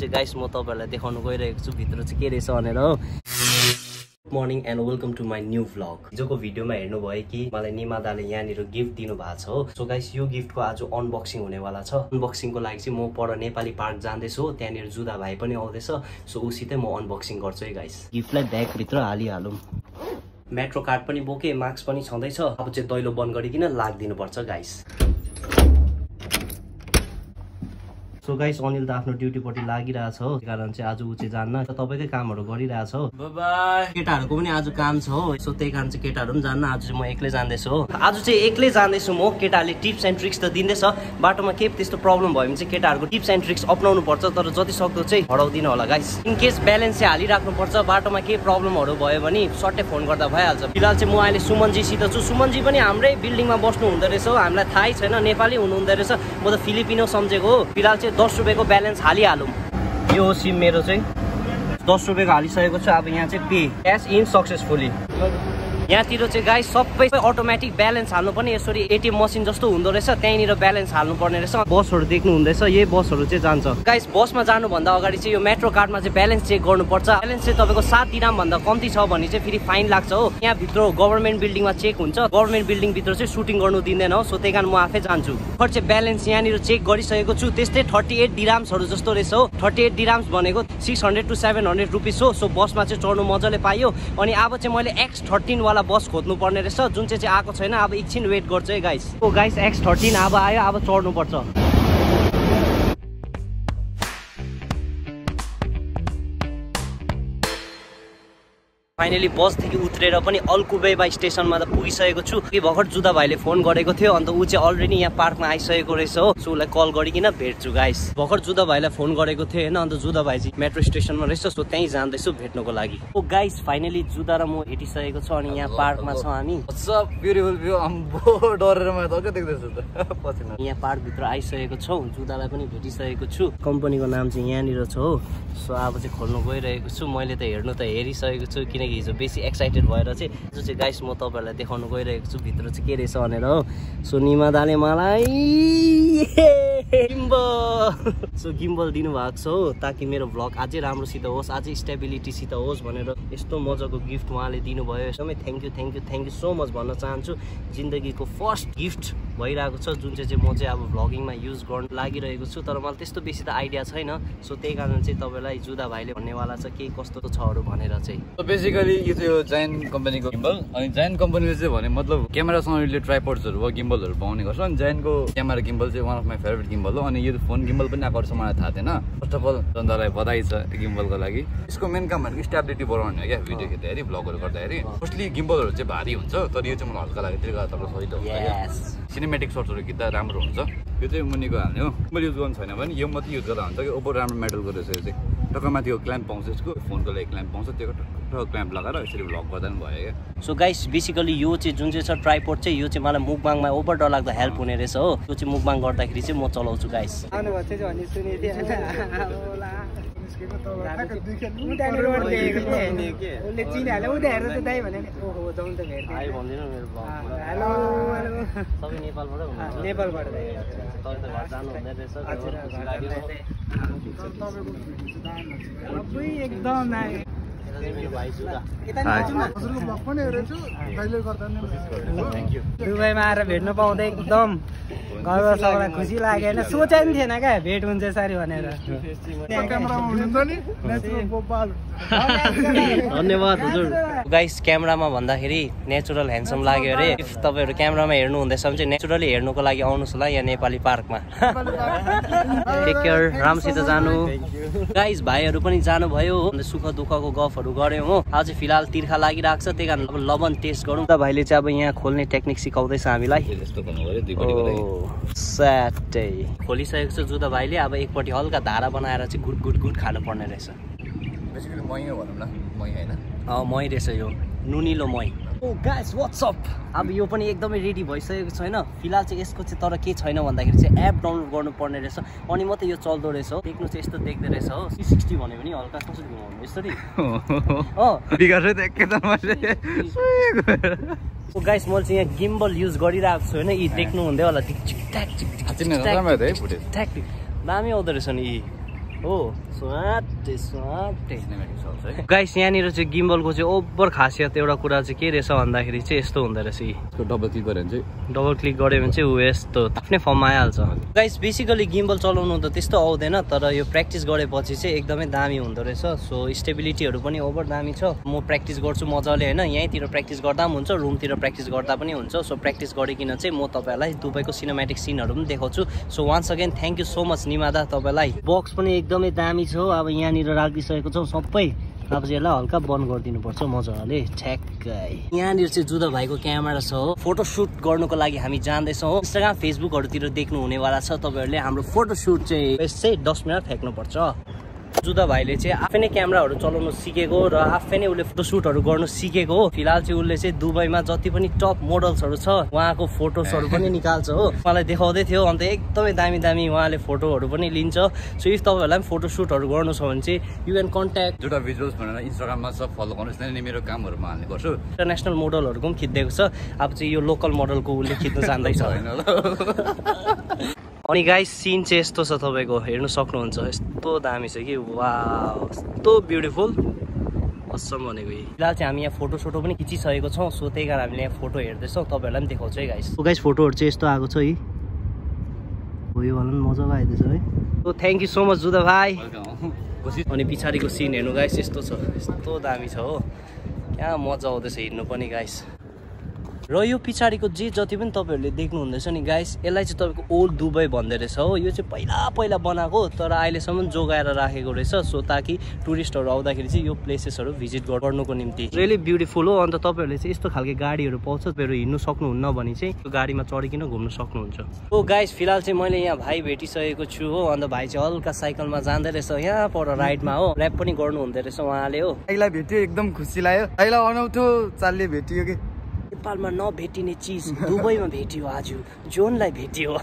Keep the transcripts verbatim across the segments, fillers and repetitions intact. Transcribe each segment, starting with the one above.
चाहिँ गाइस म तपाईहरुलाई देखाउन गइरहेको छु भित्र चाहिँ के रहेछ भनेर हो। Good morning and welcome to my new vlog. हिजोको भिडियोमा हेर्नु भयो कि मलाई निमादाले यहाँनिर गिफ्ट दिनु भएको छ हो। सो गाइस यो गिफ्टको आज अनबक्सिङ हुनेवाला छ। अनबक्सिङको लागि चाहिँ म पर नेपाली पार्क जाँदैछु, त्यहाँनिर जुदा भाइ पनि आउँदैछ। सो उसितै म अनबक्सिङ गर्छु है गाइस। गिफ्टलाई ब्यागभित्र हालिहालौँ। मेट्रो कार्ड पनि बोके, मास्क पनि छँदैछ। अब चाहिँ दैलो बन्द गरिकन लागिदिनु पर्छ गाइस। सो गाइस अनिल त आफ्नो ड्युटीपट्टि लागिरहेछ हो, त्यही कारण चाहिँ आज ऊ चाहिँ जान्न, तपाईकै कामहरु गरिरहेछ हो। Bye bye. केटाहरुको पनि आज काम छ हो, सो त्यही कारण चाहिँ केटाहरु पनि जान्न, आज चाहिँ म एक्लै जाँदैछु हो। आज चाहिँ एक्लै जाँदैछु म। केटाहरुले टिप्स एन्ड ट्रिक्स त दिँदैछ, बाटोमा के त्यस्तो प्रब्लम भयो भने चाहिँ केटाहरुको टिप्स एन्ड ट्रिक्स अपनाउनु पर्छ, तर जति सक्दो चाहिँ हराउदिन होला गाइस। इन केस ब्यालेन्स चाहिँ हालिराख्नु पर्छ, बाटोमा के प्रब्लमहरु भयो भने सट्टै फोन गर्दा भइहाल्छ। फिलहाल चाहिँ म अहिले सुमनजी सित छु। सुमनजी पनि हाम्रै बिल्डिङमा बस्नु हुँदै रहेछ हो, हामीलाई थाहै छैन, नेपाली हुनुहुँदै रहेछ, म त फिलिपिनो सम्झेको हो। फिलहाल चाहिँ दस रुपियाँको ब्यालेन्स हालिहालौँ। यो सिम मेरो चाहिँ दस रुपियाँको हालिसकेको छु। अब यहाँ चाहिँ पे क्यास इन सक्सेसफुली। यहाँतिर चाहिँ गाइस सबै अटोमेटिक ब्यालेन्स हाल्नु पनि यसरी एटिएम मसिन जस्तो हुँदो रहेछ, त्यहीँनिर ब्यालेन्स हाल्नु पर्ने रहेछ। बसहरू देख्नु हुँदैछ, यही बसहरू चाहिँ जान्छ गाइस। बसमा जानुभन्दा अगाडि चाहिँ यो मेट्रो कार्डमा चाहिँ ब्यालेन्स चेक गर्नुपर्छ। ब्यालेन्स चाहिँ तपाईँको सात दिराम भन्दा कम्ती छ भने चाहिँ फेरि फाइन लाग्छ हो। यहाँ भित्र गभर्मेन्ट बिल्डिङमा चेक हुन्छ, गभर्मेन्ट बिल्डिङभित्र चाहिँ सुटिङ गर्नु दिँदैन हो, सो त्यही कारण म आफै जान्छु। खर चाहिँ ब्यालेन्स यहाँनिर चेक गरिसकेको छु, त्यस्तै थर्टी एट दिराम्सहरू जस्तो रहेछ हो। थर्टी एट दिराम्स भनेको six hundred to seven hundred rupees हो। सो बसमा चाहिँ चढ्नु मजाले पाइयो। अनि अब चाहिँ मैले एक्स थर्टिन वाला बस खोज्नु पर्ने रहेछ, जुन चाहिँ चाहिँ आएको छैन। अब एकछिन वेट गर्छु है guys. Oh guys X thirteen अब आयो, अब चढ्नु पर्छ। फाइनली बसदेखि उत्रेर पनि अल्कुबेबा स्टेसनमा त पुगिसकेको छु। कि भर्खर जुदा भाइले फोन गरेको थियो, अन्त ऊ चाहिँ अलरेडी यहाँ पार्कमा आइसकेको रहेछ हो। सो उसलाई कल गरिकन भेट्छु गाइस। भर्खर जुदा भाइलाई फोन गरेको थियो होइन, अन्त जुदा भाइ चाहिँ मेट्रो स्टेसनमा रहेछ, सो त्यहीँ जाँदैछु भेट्नको लागि। ओ गाइस फाइनली जुदा र म भेटिसकेको छ, अनि यहाँ पार्कमा छ हामी। Beautiful view. अम्बो डरेर म त अझै देख्दैछु त पछि। यहाँ पार्कभित्र आइसकेको छौँ, जुदालाई पनि भेटिसकेको छु। कम्पनीको नाम चाहिँ यहाँनिर छ हो। सो अब चाहिँ खोल्नु गइरहेको छु। मैले त हेर्नु त हेरिसकेको छु, किनकि हिजो बेसी एक्साइटेड भएर चाहिँ जो चाहिँ गाइस म तपाईँहरूलाई देखाउनु गइरहेको छु भित्र चाहिँ के रहेछ भनेर हो। सो निमादाले मलाई गिम्बल सो गिम्बल दिनुभएको छ हो, ताकि मेरो भ्लग अझै राम्रोसित होस्, अझै स्टेबिलिटीसित होस् भनेर यस्तो मजाको गिफ्ट उहाँले दिनुभयो। एकदमै thank you thank you thank you so much भन्न चाहन्छु। जिन्दगीको फर्स्ट गिफ्ट भइरहेको छ, जुन चाहिँ चाहिँ म चाहिँ अब भ्लगिङमा युज गर्न लागिरहेको छु, तर मलाई त्यस्तो बेसी त आइडिया छैन। सो त्यही कारण चाहिँ तपाईँलाई जुदा भाइले भन्नेवाला छ के कस्तो छहरू भनेर चाहिँ। बेसिकली यो चाहिँ यो जायन्ट कम्पनीको गिम्बल। अनि जायन्ट कम्पनीले चाहिँ भने मतलब क्यामेरासँग रिलेटेड ट्राइपड्सहरू वा गिम्बलहरू बनाउने गर्छ। अनि जायन्टको क्यामेरा गिम्बल चाहिँ one of my favourite gimbal हो। अनि यो फोन गिम्बल पनि आएको छ, मलाई थाहा थिएन। फर्स्ट अफ अल जनतालाई बधाई छ यो गिम्बलको लागि। यसको मेन काम भनेको स्टेबिलिटी बढाउने हो क्या, भिडियो खिच्दाखेरि भ्लगहरू गर्दाखेरि। मोस्टली गिम्बलहरू चाहिँ भारी हुन्छ, तर यो चाहिँ मलाई हल्का लाग्यो, त्यसले गर्दा तपाईँको सजिलो हुन्छ। सिनेमेटिक सर्ट्सहरू खिच्दा राम्रो हुन्छ। यो चाहिँ मुनिको हाल्ने हो। मैले युज गर्नु छैन भने यो मात्रै युज गर्दा हुन्छ कि ओभर राम्रो मेटलको रहेछ यो चाहिँ। टक्कमाथि यो क्ल्याम्प पाउँछ, यसको फोनको लागि क्ल्याम्प पाउँछ, त्यो टक्क क्ल्याम्प लगाएर यसरी भ्लग गर्दा पनि भयो क्या। सो गाइस बेसिकली यो चाहिँ जुन चाहिँ छ ट्राइपोड चाहिँ यो चाहिँ मलाई मुखबाङमा ओभर डरलाग्दा हेल्प हुने रहेछ हो। त्यो चाहिँ मुखबाङ गर्दाखेरि चाहिँ म चलाउँछु गाइस। दुबईमा आएर भेट्नु पाउँदै एकदम गर्व छ, मलाई खुसी लाग्यो होइन। सोचे पनि थिएन क्या भेट हुन्छ यसरी भनेर। धन्यवाद हजुर। गाइस क्यामेरामा भन्दाखेरि नेचुरल ह्यान्डसम लाग्यो अरे। इफ तपाईँहरू क्यामेरामा हेर्नु हुँदैछ भने चाहिँ नेचुरली हेर्नुको लागि आउनुहोस् होला यहाँ नेपाली पार्कमा। टेक केयर, राम्रोसित जानु गाइस। भाइहरू पनि जानुभयो हो, सुख दुःखको गफहरू गऱ्यौँ हो। आज फिलहाल तिर्खा लागिरहेको छ, त्यही कारण अब लबन टेस्ट गरौँ। त भाइले चाहिँ अब यहाँ खोल्ने टेक्निक सिकाउँदैछ हामीलाई। स्याटै खोलिसकेको छ जुदा भाइले। अब एकपट्टि हल्का धारा बनाएर चाहिँ गुड गुड गुड खानु पर्ने रहेछ। बेसिकली मही हो भनौँ न, मही होइन अँ मही रहेछ यो, नुनिलो मही। Oh guys what's up. अब यो पनि एकदमै रेडी भइसकेको छैन फिलहाल चाहिँ। यसको चाहिँ तर के छैन भन्दाखेरि चाहिँ एप डाउनलोड गर्नुपर्ने रहेछ, अनि मात्रै यो चल्दो रहेछ हो। देख्नु चाहिँ यस्तो देख्दो रहेछ हो। थ्री सिक्सटी भन्यो भने हल्का कसरी घुमाउनु यसरी अँ गाइस मैले चाहिँ यहाँ गिम्बल युज गरिरहेको छु होइन। यी देख्नु हुँदै होला, दामी आउँदो रहेछ नि यी। हो स्वाटे स्वाटे सिनेमेटिक चल्छ है गाइस यहाँनिर चाहिँ गिम्बलको चाहिँ ओभर खासियत एउटा कुरा चाहिँ के रहेछ भन्दाखेरि चाहिँ यस्तो हुँदो रहेछ यसको डबल क्लिक गऱ्यो भने चाहिँ डबल क्लिक गऱ्यो भने चाहिँ ऊ यस्तो आफ्नै फर्म आइहाल्छ गाइस बेसिकली गिम्बल चलाउनु त त्यस्तो आउँदैन तर यो प्र्याक्टिस गरेपछि चाहिँ एकदमै दामी हुँदो रहेछ सो स्टेबिलिटीहरू पनि ओभर दामी छ म प्र्याक्टिस गर्छु मजाले होइन यहीँतिर प्र्याक्टिस गर्दा पनि हुन्छ रुमतिर प्र्याक्टिस गर्दा पनि हुन्छ सो प्र्याक्टिस गरिकन चाहिँ म तपाईँहरूलाई दुबईको सिनेमेटिक सिनहरू पनि देखाउँछु so once again thank you so much Nimada तपाईँलाई बक्स पनि एकदमै दामी छ अब यहाँनिर राखिदिइसकेको छौँ सबै अब चाहिँ यसलाई हल्का बन्द गरिदिनु पर्छ मजाले ठ्याक्कै यहाँनिर चाहिँ जुदा भाइको क्यामेरा छ हो फोटोसुट गर्नुको लागि हामी जाँदैछौँ इन्स्टाग्राम फेसबुकहरूतिर देख्नु हुनेवाला छ तपाईँहरूले हाम्रो फोटोसुट चाहिँ यस्तै दस मिनट फ्याँक्नुपर्छ जुदा भाइले चाहिँ आफै नै क्यामेराहरू चलाउनु सिकेको र आफै नै उसले फोटोसुटहरू गर्नु सिकेको हो फिलहाल चाहिँ उसले चाहिँ दुबईमा जति पनि टप मोडल्सहरू छ उहाँको फोटोसहरू पनि निकाल्छ हो मलाई देखाउँदै थियो अन्त एकदमै दामी दामी उहाँले फोटोहरू पनि लिन्छ सो इफ तपाईँहरूलाई पनि फोटोसुटहरू गर्नु छ भने चाहिँ you can contact Juda visuals भनेर इन्स्टाग्राममा सब फलो गर्नुहोस् न मेरो कामहरूमा हाल्ने गर्छु इन्टरनेसनल मोडलहरूको पनि खिचिदिएको छ अब चाहिँ यो लोकल मोडलको उसले खिच्न जान्दैछ होइन अनि गाइस सिन चाहिँ यस्तो छ तपाईँको हेर्नु सक्नुहुन्छ यस्तो दामी छ कि वाउ यस्तो ब्युटिफुल असम भनेको फिलहाल चाहिँ हामी यहाँ फोटो सोटो पनि खिचिसकेको छौँ सो त्यही कारण हामीले यहाँ फोटो हेर्दैछौँ तपाईँहरूलाई पनि देखाउँछु है गाइस गाइस फोटोहरू चाहिँ यस्तो आएको छ है हो यो वाला पनि मजाको आइदिएछ है so thank you so much Juda भाइ अनि पछाडिको सिन हेर्नु गाइस यस्तो छ यस्तो दामी छ हो क्या मजा आउँदैछ हिँड्नु पनि गाइस र यो पछाडिको जे जति पनि तपाईँहरूले देख्नुहुँदैछ नि गाइस यसलाई चाहिँ तपाईँको ओल्ड दुबई भन्दै रहेछ हो यो चाहिँ पहिला पहिला बनाएको तर अहिलेसम्म जोगाएर राखेको रहेछ सो ताकि टुरिस्टहरू आउँदाखेरि चाहिँ यो प्लेसेसहरू भिजिट गर्नुको निम्ति रियली ब्युटिफुल हो अन्त तपाईँहरूले चाहिँ यस्तो खालको गाडीहरू पाउँछ तपाईँहरू हिँड्नु सक्नुहुन्न भने चाहिँ त्यो गाडीमा चढिकन घुम्नु सक्नुहुन्छ हो गाइस फिलहाल चाहिँ मैले यहाँ भाइ भेटिसकेको छु हो अन्त भाइ चाहिँ हल्का साइकलमा जाँदै रहेछ यहाँ पर राइडमा हो ऱ्याप पनि गर्नु हुँदो रहेछ उहाँले हो भाइलाई भेट्यो एकदम खुसी लाग्यो भाइलाई अनौठो चालले भेटियो कि नेपालमा नभेटिने चिज दुबईमा भेटियो आज जोनलाई भेटियो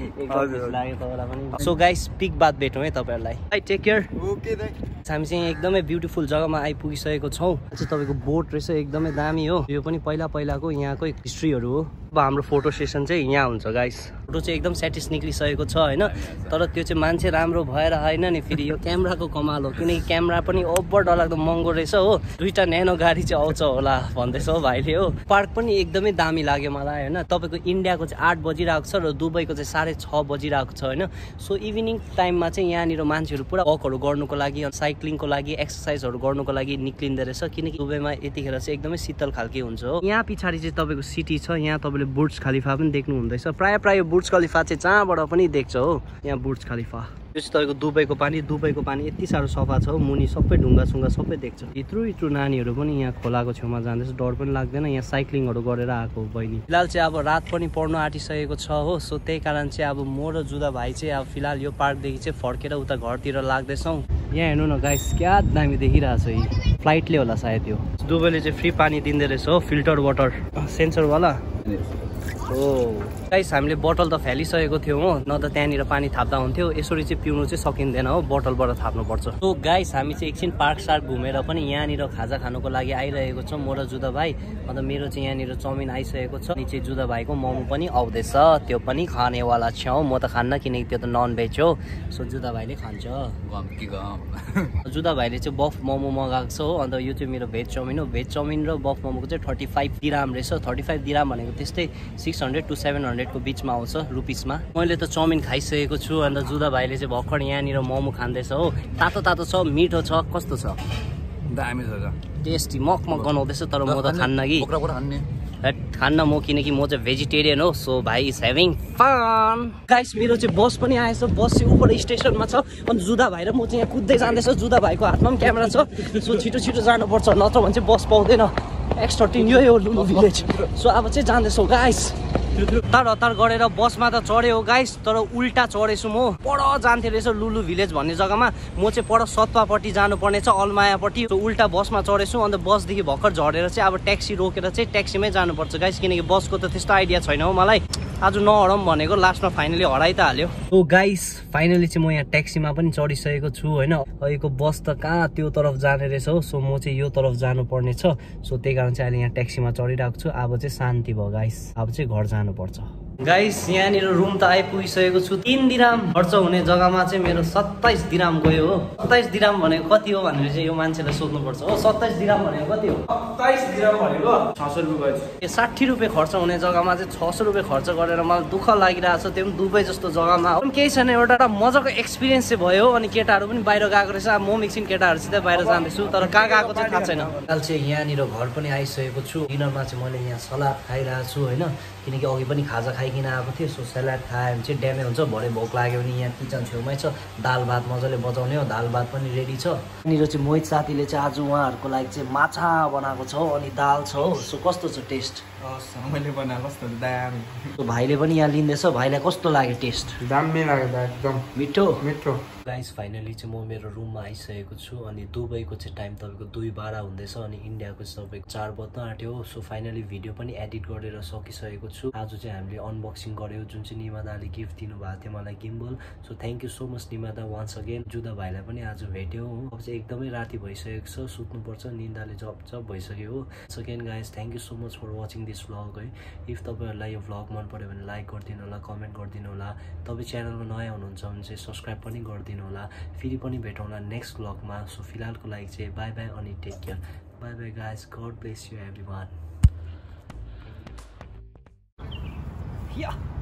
सो गाइस पिक बात भेटौँ है तपाईँहरूलाई टेक केयर ओके हामी चाहिँ एकदमै ब्युटिफुल जग्गामा आइपुगिसकेको छौँ चाहिँ तपाईँको बोट रहेछ एकदमै दामी हो यो पनि पहिला पहिलाको यहाँको हिस्ट्रीहरू हो अब हाम्रो फोटो सेसन चाहिँ यहाँ हुन्छ गाइस फोटो चाहिँ एकदम सेटिस निक्लिसकेको छ होइन तर त्यो चाहिँ मान्छे राम्रो भएर होइन नि फेरि यो क्यामेराको कमाल हो किनकि क्यामेरा पनि ओभर डरलाग्दो महँगो रहेछ हो दुईवटा न्यानो गाडी चाहिँ आउँछ होला भन्दैछ हो भाइले हो पार्क पनि एकदमै दामी लाग्यो मलाई होइन तपाईँको इन्डियाको चाहिँ आठ बजिरहेको छ र दुबईको चाहिँ साढे छ बजिरहेको छ होइन सो इभिनिङ टाइममा चाहिँ यहाँनिर मान्छेहरू पुरा वकहरू गर्नुको लागि साइक्लिङको लागि एक्सर्साइजहरू गर्नुको लागि निक्लिँदो रहेछ किनकि दुबईमा यतिखेर चाहिँ एकदमै शीतल खालके हुन्छ हो यहाँ पछाडि चाहिँ तपाईँको सिटी छ यहाँ तपाईँले बुर्ज खलिफा पनि देख्नु हुँदैछ प्रायः प्रायः बुर्ज खलिफा चाहिँ जहाँबाट पनि देख्छ हो यहाँ बुर्ज खलिफा यो चाहिँ तपाईँको दुबईको पानी दुबईको पानी यति साह्रो सफा छ हो मुनि सबै ढुङ्गा सुङ्गा सबै देख्छ इत्रु इत्रु नानीहरू पनि यहाँ खोलाको छेउमा जाँदैछ डर पनि लाग्दैन यहाँ साइक्लिङहरू गरेर आएको बहिनी फिलहाल चाहिँ अब रात पनि पर्नु आँटिसकेको छ हो सो त्यही कारण चाहिँ अब म र जुदा भाइ चाहिँ अब फिलहाल यो पार्कदेखि चाहिँ फर्केर उता घरतिर लाग्दैछौँ यहाँ हेर्नु न गाइस क्या दामी देखिरहेछ यी फ्लाइटले होला सायद यो दुबईले चाहिँ फ्री पानी दिँदो रहेछ हो फिल्टर वाटर सेन्सरवाला हो गाइस हामीले बोतल त फ्यालिसकेको थियौँ हो न त त्यहाँनिर पानी थाप्दा हुन्थ्यो यसरी चाहिँ पिउनु चाहिँ सकिँदैन हो बोतलबाट थाप्नुपर्छ सो गाइस हामी चाहिँ एकछिन पार्क सार्क घुमेर पनि यहाँनिर खाजा खानुको लागि आइरहेको छौँ म र जुदा भाइ अन्त मेरो चाहिँ यहाँनिर चाउमिन आइसकेको छ अनि चाहिँ जुदा भाइको मोमो पनि आउँदैछ त्यो पनि खानेवाला छौँ म त खान्न किनकि त्यो त नन भेज हो सो जुदा भाइले खान्छ जुदा भाइले चाहिँ बफ मोमो मगाएको छ हो अन्त यो चाहिँ मेरो भेज चाउमिन हो भेज चाउमिन र बफ मोमोको चाहिँ थर्टी फाइभ दिराम रहेछ थर्टी फाइभ दिराम भनेको त्यस्तै सिक्स हन्ड्रेड टु सेभेन हन्ड्रेडको बिचमा आउँछ रुपिसमा मैले त चाउमिन खाइसकेको छु अन्त जुदा भाइले चाहिँ भर्खर यहाँनिर मोमो खाँदैछ हो तातो तातो छ मिठो छ कस्तो छ दामी छ टेस्टी मकमक गनाउँदैछ तर म त खान्न कि खान्न म किनकि म चाहिँ भेजिटेरियन हो सो भाइ इज ह्याभिङ फन गाइस मेरो चाहिँ बस पनि आएछ बस चाहिँ उपर स्टेसनमा छ अनि जुदा भाइ र म चाहिँ यहाँ कुद्दै जाँदैछ जुदा भाइको हातमा पनि क्यामेरा छ सो छिटो छिटो जानुपर्छ नत्र भने चाहिँ बस पाउँदैन एक्स थर्टिन यही हो लुलु भिलेज सो अब चाहिँ जाँदैछौँ गाइस हतार हतार गरेर बसमा त चढ्यो गाइस तर उल्टा चढेछु म पर जान्थेँ रहेछ लुलु भिलेज भन्ने जग्गामा म चाहिँ पर सत्वापट्टि जानुपर्ने छ अलमायापट्टि उल्टा बसमा चढेछु अन्त बसदेखि भर्खर झरेर चाहिँ अब ट्याक्सी रोकेर चाहिँ ट्याक्सीमै जानुपर्छ गाइस किनकि बसको त त्यस्तो आइडिया छैन हो मलाई आज नहरौँ भनेको लास्टमा फाइनली हराइ त हाल्यो ओ गाइस फाइनली चाहिँ म यहाँ ट्याक्सीमा पनि चढिसकेको छु होइन अहिलेको बस त कहाँ त्यो तरफ जाने रहेछ हो सो म चाहिँ यो तरफ जानुपर्ने छ सो त्यही कारण चाहिँ अहिले यहाँ ट्याक्सीमा चढिरहेको छु अब चाहिँ शान्ति भयो गाइस अब चाहिँ घर जानुपर्छ गाइस यहाँनिर रुम त आइपुगिसकेको छु। तीन दिराम खर्च हुने जग्गामा चाहिँ मेरो सत्ताइस दिराम गयो हो। सत्ताइस दिराम भनेको कति हो भनेर चाहिँ यो मान्छेलाई सोध्नुपर्छ हो। सत्ताइस दिराम भनेको कति हो? सत्ताइस दिराम भनेको छ सौ रुपियाँ गयो। साठी रुपियाँ खर्च हुने जग्गामा चाहिँ छ सौ रुपियाँ खर्च गरेर मलाई दुःख लागिरहेको छ, त्यो पनि दुबई जस्तो जग्गामा। केही छैन, एउटा मजाको एक्सपिरियन्स चाहिँ भयो। अनि केटाहरू पनि बाहिर गएको रहेछ। म एकछिन केटाहरूसित बाहिर जाँदैछु, तर कहाँ गएको चाहिँ थाहा छैन। काल चाहिँ यहाँनिर घर पनि आइसकेको छु। डिनरमा चाहिँ मैले यहाँ सलाद खाइरहेको छु होइन, किनकि अघि पनि खाजा खाइकन आएको थिएँ। सो सलाद खायो भने चाहिँ ड्यामे हुन्छ। भरे भोक लाग्यो भने यहाँ किचन छेउमै छ, दाल भात मजाले बजाउने हो। दाल भात पनि रेडी छ। यहाँनिर चाहिँ मोहित साथीले चाहिँ आज उहाँहरूको लागि चाहिँ माछा बनाएको छ अनि दाल छ हो। सो कस्तो छ टेस्ट? मैले बनाएको कस्तो दामी। सो भाइले पनि यहाँ लिँदैछ। भाइलाई कस्तो लाग्यो टेस्ट? दामी लाग्यो एकदम मिठो मिठो। गाइस फाइनली चाहिँ म मेरो रुममा आइसकेको छु। अनि दुबईको चाहिँ टाइम तपाईँको दुई बाह्र हुँदैछ अनि इन्डियाको चाहिँ तपाईँको चार बज्न आँट्यो। सो फाइनली भिडियो पनि एडिट गरेर सकिसकेको छु। आज चाहिँ हामीले अनबक्सिङ गऱ्यौँ, जुन चाहिँ निमादाले गिफ्ट दिनुभएको थियो मलाई gimbal. So thank you so much Nimada once again. Juda भाइलाई पनि आज भेट्यौँ हो। अब चाहिँ एकदमै राति भइसकेको छ, सुत्नुपर्छ, निन्दाले जब जब भइसक्यो हो। Second guys thank you so much for watching this vlog है। इफ तपाईँहरूलाई यो भ्लग मन पऱ्यो भने लाइक गरिदिनु होला, कमेन्ट गरिदिनु होला। तपाईँ च्यानलमा नयाँ हुनुहुन्छ भने चाहिँ सब्सक्राइब पनि गरिदिनु होला। फेरि पनि भेटौँला नेक्स्ट भ्लगमा। सो फिलहालको लागि चाहिँ बाई बाई अनि take care. Bye bye guys, god bless you everyone. Yeah